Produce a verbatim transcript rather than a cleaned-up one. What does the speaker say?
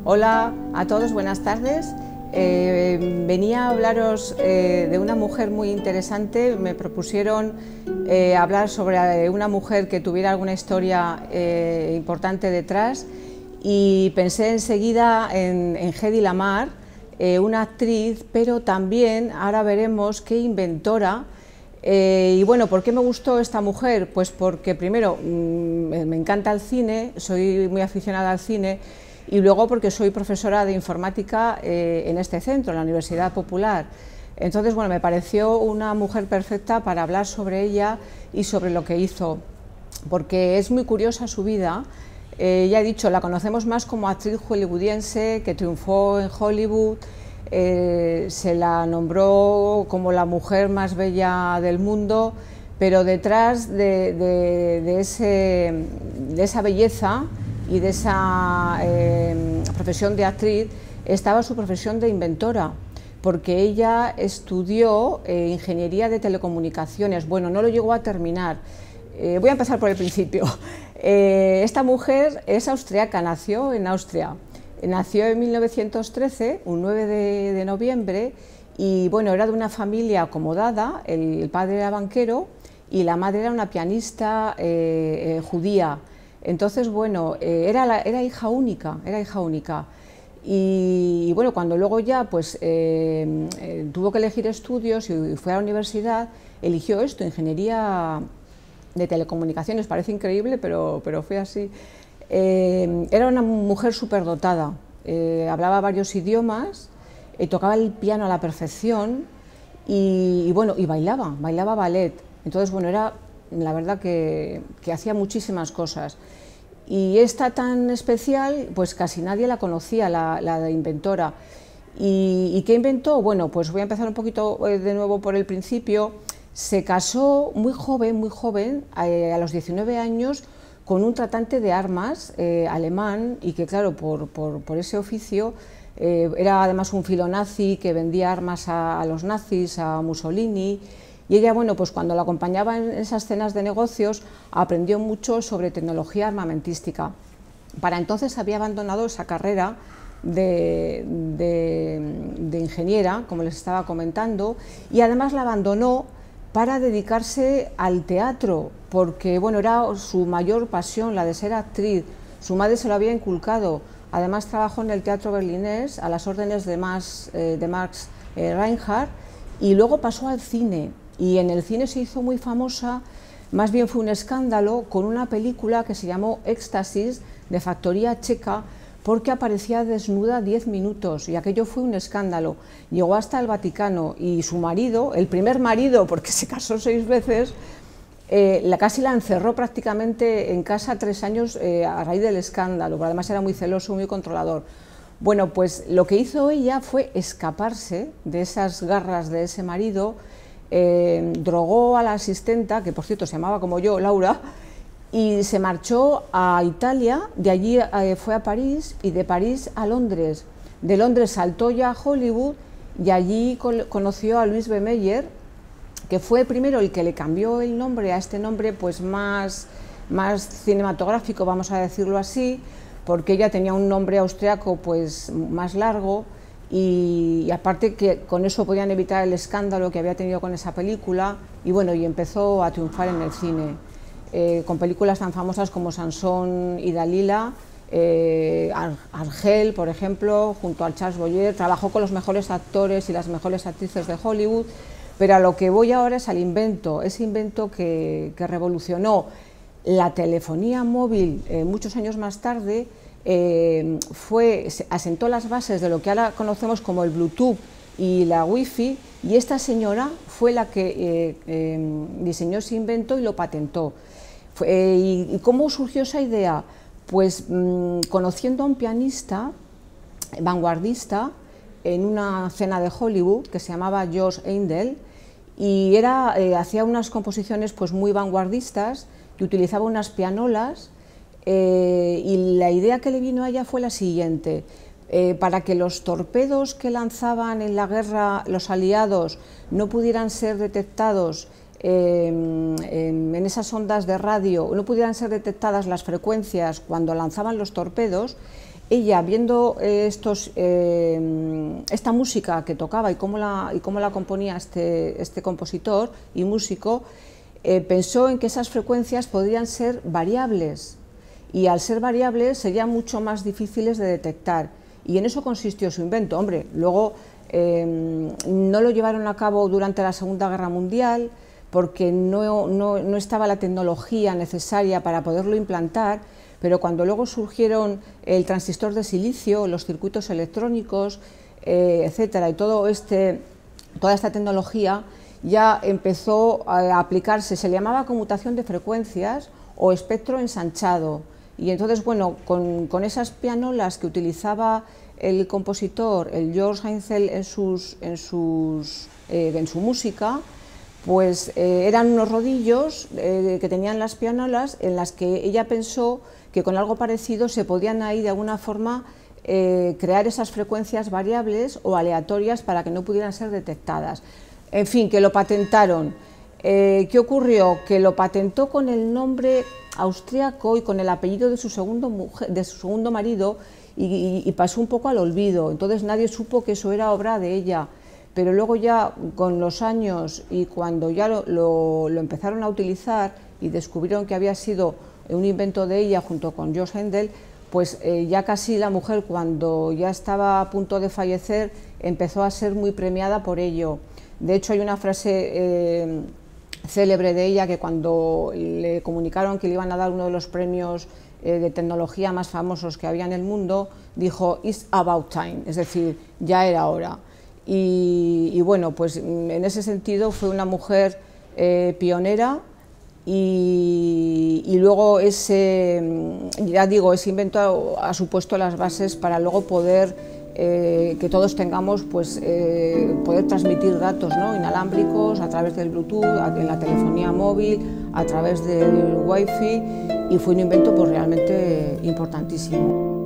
Hola a todos, buenas tardes. Eh, venía a hablaros eh, de una mujer muy interesante. Me propusieron eh, hablar sobre una mujer que tuviera alguna historia eh, importante detrás y pensé enseguida en, en Hedy Lamarr, eh, una actriz, pero también ahora veremos qué inventora. Eh, y bueno, ¿por qué me gustó esta mujer? Pues porque primero mmm, me encanta el cine, soy muy aficionada al cine, y luego porque soy profesora de informática eh, en este centro, en la Universidad Popular. Entonces, bueno, me pareció una mujer perfecta para hablar sobre ella y sobre lo que hizo, porque es muy curiosa su vida. Eh, ya he dicho, la conocemos más como actriz hollywoodiense que triunfó en Hollywood. Eh, se la nombró como la mujer más bella del mundo, pero detrás de, de, de, ese, de esa belleza y de esa eh, profesión de actriz estaba su profesión de inventora, porque ella estudió eh, ingeniería de telecomunicaciones. Bueno, no lo llegó a terminar. Eh, voy a empezar por el principio. Eh, esta mujer es austriaca, nació en Austria. Nació en mil novecientos trece, un nueve de noviembre, y bueno, era de una familia acomodada. El padre era banquero y la madre era una pianista eh, eh, judía. Entonces, bueno, eh, era, la, era hija única, era hija única. Y, y bueno, cuando luego ya pues eh, eh, tuvo que elegir estudios y fue a la universidad, eligió esto, ingeniería de telecomunicaciones. Parece increíble, pero, pero fue así. Eh, era una mujer superdotada, eh, hablaba varios idiomas, eh, tocaba el piano a la perfección y, y bueno, y bailaba, bailaba ballet. Entonces, bueno, era la verdad que, que hacía muchísimas cosas. Y esta tan especial, pues casi nadie la conocía, la, la inventora. ¿Y, ¿Y qué inventó? Bueno, pues voy a empezar un poquito de nuevo por el principio. Se casó muy joven, muy joven, eh, a los diecinueve años, con un tratante de armas eh, alemán, y que claro, por, por, por ese oficio, eh, era además un filonazi que vendía armas a, a los nazis, a Mussolini, y ella, bueno, pues cuando la acompañaba en esas cenas de negocios, aprendió mucho sobre tecnología armamentística. Para entonces había abandonado esa carrera de, de, de ingeniera, como les estaba comentando, y además la abandonó para dedicarse al teatro, porque bueno, era su mayor pasión, la de ser actriz. Su madre se lo había inculcado. Además trabajó en el teatro berlinés a las órdenes de Max, eh, de Max eh, Reinhardt, y luego pasó al cine, y en el cine se hizo muy famosa. Más bien fue un escándalo con una película que se llamó Éxtasis, de factoría checa, porque aparecía desnuda diez minutos, y aquello fue un escándalo. Llegó hasta el Vaticano, y su marido, el primer marido, porque se casó seis veces, eh, la, casi la encerró prácticamente en casa tres años eh, a raíz del escándalo, pero además era muy celoso, muy controlador. Bueno, pues lo que hizo ella fue escaparse de esas garras de ese marido, eh, drogó a la asistenta, que por cierto se llamaba como yo, Laura, y se marchó a Italia. De allí eh, fue a París, y de París a Londres. De Londres saltó ya a Hollywood, y allí conoció a Louis B. Mayer, que fue primero el que le cambió el nombre a este nombre pues más, más cinematográfico, vamos a decirlo así, porque ella tenía un nombre austriaco pues más largo, y, y aparte que con eso podían evitar el escándalo que había tenido con esa película, y bueno, y empezó a triunfar en el cine. Eh, con películas tan famosas como Sansón y Dalila, eh, Argel, por ejemplo, junto a Charles Boyer. Trabajó con los mejores actores y las mejores actrices de Hollywood, pero a lo que voy ahora es al invento, ese invento que, que revolucionó la telefonía móvil eh, muchos años más tarde. Eh, fue, asentó las bases de lo que ahora conocemos como el Bluetooth y la Wi-Fi, y esta señora fue la que eh, eh, diseñó ese invento y lo patentó. Eh, y, ¿Y cómo surgió esa idea? Pues mmm, conociendo a un pianista vanguardista en una cena de Hollywood que se llamaba George Handel, y era, eh, hacía unas composiciones pues muy vanguardistas, que utilizaba unas pianolas, eh, y la idea que le vino a ella fue la siguiente: eh, para que los torpedos que lanzaban en la guerra los aliados no pudieran ser detectados Eh, en, en esas ondas de radio, no pudieran ser detectadas las frecuencias cuando lanzaban los torpedos, ella, viendo eh, estos, eh, esta música que tocaba y cómo la, y cómo la componía este, este compositor y músico, eh, pensó en que esas frecuencias podrían ser variables, y al ser variables serían mucho más difíciles de detectar, y en eso consistió su invento. Hombre, luego eh, no lo llevaron a cabo durante la Segunda Guerra Mundial, porque no, no, no estaba la tecnología necesaria para poderlo implantar, pero cuando luego surgieron el transistor de silicio, los circuitos electrónicos, eh, etcétera, y todo este, toda esta tecnología ya empezó a aplicarse. Se le llamaba conmutación de frecuencias o espectro ensanchado, y entonces, bueno, con, con esas pianolas que utilizaba el compositor, el George Heinzel, en, sus, en, sus, eh, en su música, pues eh, eran unos rodillos eh, que tenían las pianolas, en las que ella pensó que con algo parecido se podían ahí de alguna forma eh, crear esas frecuencias variables o aleatorias para que no pudieran ser detectadas. En fin, que lo patentaron. Eh, ¿Qué ocurrió? Que lo patentó con el nombre austríaco y con el apellido de su segundo, mujer, de su segundo marido, y, y, y pasó un poco al olvido. Entonces nadie supo que eso era obra de ella. Pero luego ya con los años y cuando ya lo, lo, lo empezaron a utilizar y descubrieron que había sido un invento de ella junto con George Händel, pues eh, ya casi la mujer, cuando ya estaba a punto de fallecer, empezó a ser muy premiada por ello. De hecho, hay una frase eh, célebre de ella, que cuando le comunicaron que le iban a dar uno de los premios eh, de tecnología más famosos que había en el mundo, dijo "It's about time", es decir, ya era hora. Y, y bueno, pues en ese sentido fue una mujer eh, pionera, y, y luego ese, ya digo, ese invento ha, ha supuesto las bases para luego poder eh, que todos tengamos, pues eh, poder transmitir datos, ¿no?, inalámbricos a través del Bluetooth, en la telefonía móvil, a través del Wi-Fi, y fue un invento pues realmente importantísimo.